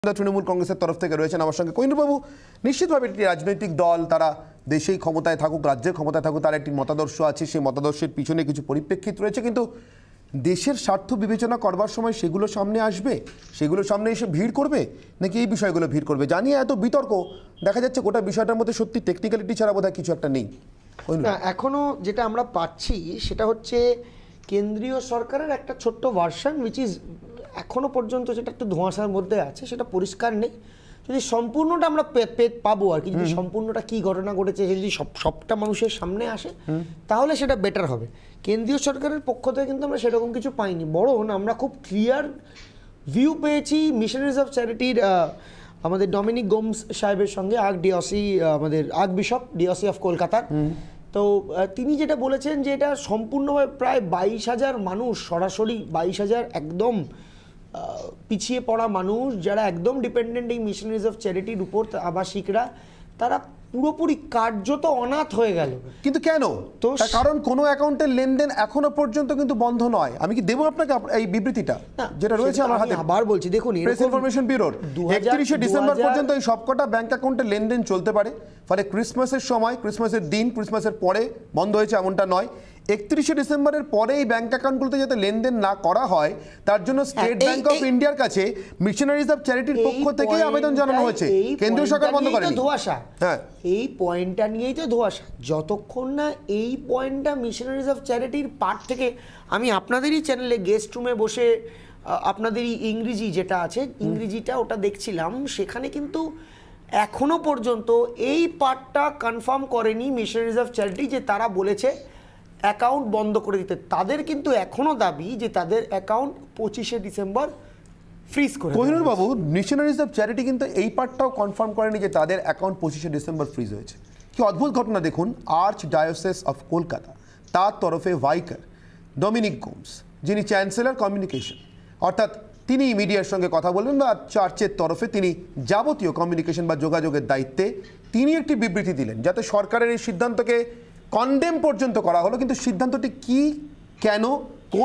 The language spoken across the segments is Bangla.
তৃণমূল কংগ্রেসের তরফ থেকে রয়েছেন আমার সঙ্গে কোহিনুর বাবু। নিশ্চিতভাবে একটি রাজনৈতিক দল, তারা দেশেই ক্ষমতায় থাকুক, রাজ্যের ক্ষমতায় থাকুক, তার একটি মতাদর্শ আছে, সেই মতাদর্শের পিছনে কিছু পরিপ্রেক্ষিত রয়েছে, কিন্তু দেশের স্বার্থ বিবেচনা করবার সময় সেগুলো সামনে আসবে, সেগুলো সামনে এসে ভিড় করবে, নাকি এই বিষয়গুলো ভিড় করবে? জানিয়ে এত বিতর্ক, দেখা যাচ্ছে গোটা বিষয়টার মধ্যে সত্যি টেকনিক্যালিটি ছাড়া বোধহয় কিছু একটা নেই। না, এখনও যেটা আমরা পাচ্ছি সেটা হচ্ছে কেন্দ্রীয় সরকারের একটা ছোট্ট ভার্সন, উইচ ইজ এখনও পর্যন্ত যেটা একটু ধোঁয়াশার মধ্যে আছে, সেটা পরিষ্কার নেই। যদি সম্পূর্ণটা আমরা পাবো আর কি, যদি সম্পূর্ণটা কী ঘটনা ঘটেছে যদি সবটা মানুষের সামনে আসে তাহলে সেটা বেটার হবে। কেন্দ্রীয় সরকারের পক্ষ থেকে কিন্তু আমরা সেরকম কিছু পাইনি, বরং আমরা খুব ক্লিয়ার ভিউ পেয়েছি মিশনারিজ অফ চ্যারিটির আমাদের ডমিনিক গোমস সাহেবের সঙ্গে, আমাদের বিশপ ডিওসি অফ কলকাতার। তো তিনি যেটা বলেছেন যে এটা সম্পূর্ণভাবে প্রায় 22,000 মানুষ, সরাসরি 22,000 একদম পিছিয়ে পড়া মানুষ যারা একদম ডিপেন্ডেন্ট এই মিশনারিজ অফ চ্যারিটির উপর, আবাসিকরা, তারা পুরোপুরি কার্যত অনাথ হয়ে গেল। কিন্তু কেন? তো কারণ কোনো অ্যাকাউন্টের লেনদেন এখনো পর্যন্ত কিন্তু বন্ধ নয়। আমি কি দেবো আপনাকে এই বিবৃতিটা যেটা রয়েছে আমার হাতে? আবার বলছি, দেখুন, প্রেস ইনফরমেশন ব্যুরোর 31শে ডিসেম্বর পর্যন্ত এই সবকটা ব্যাংক অ্যাকাউন্টে লেনদেন চলতে পারে। ফলে ক্রিসমাসের সময়, ক্রিসমাসের দিন, ক্রিসমাসের পরে বন্ধ হয়েছে এমনটা নয়। 31শে ডিসেম্বরের পরে এই ব্যাংক অ্যাকাউন্টগুলোতে যাতে লেনদেন না করা হয় তার জন্য স্টেট ব্যাংক অফ ইন্ডিয়ার কাছে মিশনারিজ অফ চ্যারিটির পক্ষ থেকেই আবেদন জানানো হয়েছে। কেন্দ্রীয় সরকার বন্ধ করেনি। ধোঁয়াশা, এই পয়েন্টটা নিয়েই তো ধোঁয়াশা। যতক্ষণ না এই পয়েন্টটা মিশনারিজ অফ চ্যারিটির পার্ট থেকে, আমি আপনাদেরই চ্যানেলে গেস্ট রুমে বসে আপনাদেরই ইংরেজি যেটা আছে, ইংরেজিটা ওটা দেখছিলাম, সেখানে কিন্তু এখনো পর্যন্ত এই পার্টটা কনফার্ম করেনি মিশনারিজ অফ চ্যারিটি যে তারা বলেছে অ্যাকাউন্ট বন্ধ করে দিতে। তাদের কিন্তু এখনও দাবি যে তাদের অ্যাকাউন্ট 25শে ডিসেম্বর ফ্রিজ করে। কোহিনুর বাবু, মিশনারিজ অফ চ্যারিটি কিন্তু এই পার্টটাও কনফার্ম করেনি যে তাদের অ্যাকাউন্ট 25শে ডিসেম্বর ফ্রিজ হয়েছে। কি অদ্ভুত ঘটনা দেখুন। আর্চ ডায়োসেস অফ কলকাতা, তার তরফে ভাইকার ডমিনিক গোমস, যিনি চ্যান্সেলর কমিউনিকেশন, অর্থাৎ তিনি মিডিয়ার সঙ্গে কথা বলবেন বা চার্চের তরফে তিনি যাবতীয় কমিউনিকেশন বা যোগাযোগের দায়িত্বে, তিনি একটি বিবৃতি দিলেন যাতে সরকারের এই সিদ্ধান্তকে কন্ডেম পর্যন্ত করা হলো। কিন্তু সিদ্ধান্তটি কি, কেন, কোন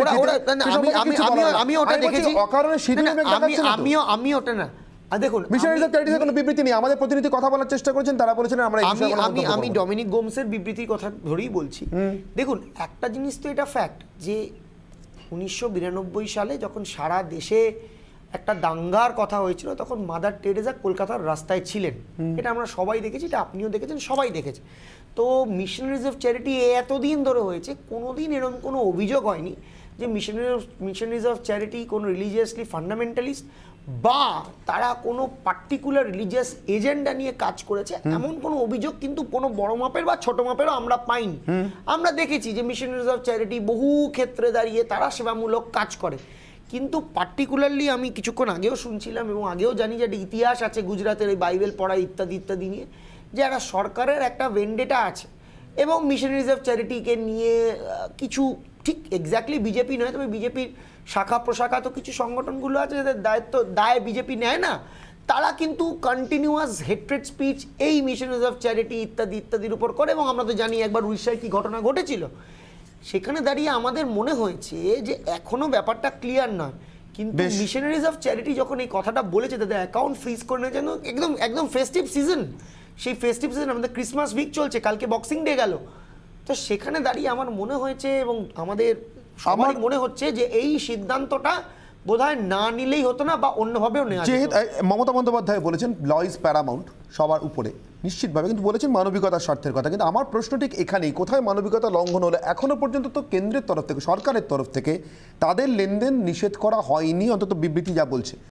আমি ওটা দেখেছি অকারণে আমি ওটা না। দেখুন, মিশনারিজ অফ চ্যারিটির কোনো বিবৃতি নেই। আমাদের প্রতিনিধি কথা বলার চেষ্টা করেছেন, তারা বলেছেন আমরা আমি ডমিনিক গোমসের বিবৃতির কথা ধরেই বলছি। দেখুন, একটা জিনিস তো এটা ফ্যাক্ট যে 1992 সালে যখন সারা দেশে একটা দাঙ্গার কথা হয়েছিল, তখন মাদার টেরেজা কলকাতার রাস্তায় ছিলেন। এটা আমরা সবাই দেখেছি, এটা আপনিও দেখেছেন, সবাই দেখেছে। তো মিশনারিজ অফ চ্যারিটি এতদিন ধরে হয়েছে, কোনোদিন এরকম কোনো অভিযোগ হয়নি যে মিশনারিজ অফ চ্যারিটি কোনো রিলিজিয়াসলি ফান্ডামেন্টালিস্ট বা তারা কোনো পার্টিকুলার রিলিজিয়াস এজেন্ডা নিয়ে কাজ করেছে, এমন কোনো অভিযোগ কিন্তু কোনো বড় মাপের বা ছোট মাপেরও আমরা পাইনি। আমরা দেখেছি যে মিশনারিজ অফ চ্যারিটি বহু ক্ষেত্রে দাঁড়িয়ে তারা সেবামূলক কাজ করে। কিন্তু পার্টিকুলারলি আমি কিছুক্ষণ আগেও শুনছিলাম এবং আগেও জানি যে একটা ইতিহাস আছে গুজরাতের এই বাইবেল পড়া ইত্যাদি ইত্যাদি নিয়ে, যে একটা সরকারের একটা ভেন্ডেটা আছে এবং মিশনারিজ অফ চ্যারিটিকে নিয়ে কিছু, ঠিক এক্স্যাক্টলি বিজেপি নয়, তবে বিজেপির শাখা প্রশাখা তো কিছু সংগঠনগুলো আছে যাদের দায় বিজেপি নেয় না, তারা কিন্তু কন্টিনিউয়াস হেট্রেড স্পিচ এই মিশনারিজ অফ চ্যারিটি ইত্যাদি ইত্যাদির উপর করে। এবং আমরা তো জানি একবার উড়িষ্যায় কী ঘটনা ঘটেছিল। সেখানে দাঁড়িয়ে আমাদের মনে হয়েছে যে এখনও ব্যাপারটা ক্লিয়ার নয়। কিন্তু মিশনারিজ অফ চ্যারিটি যখন এই কথাটা বলেছে তাদের অ্যাকাউন্ট ফ্রিজ করে নেওয়ার জন্য, একদম ফেস্টিভ সিজন, সেই ফেস্টিভ সিজন আমাদের ক্রিসমাস উইক চলছে, কালকে বক্সিং ডে গেল, তো সেখানে দাঁড়িয়ে আমার মনে হয়েছে এবং আমাদের সবারই মনে হচ্ছে যে এই সিদ্ধান্তটা বোধহয় না নিলেই হতো না বা অন্যভাবেও নেওয়া। যেহেতু মমতা বন্দ্যোপাধ্যায় বলেছেন ল ইজ প্যারামাউন্ট, সবার উপরে নিশ্চিতভাবে, কিন্তু বলেছেন মানবিকতার স্বার্থের কথা। কিন্তু আমার প্রশ্ন ঠিক এখানেই, কোথায় মানবিকতা লঙ্ঘন হলো? এখনো পর্যন্ত তো কেন্দ্রের তরফ থেকে, সরকারের তরফ থেকে তাদের লেনদেন নিষেধ করা হয়নি, অন্তত বিবৃতি যা বলছে।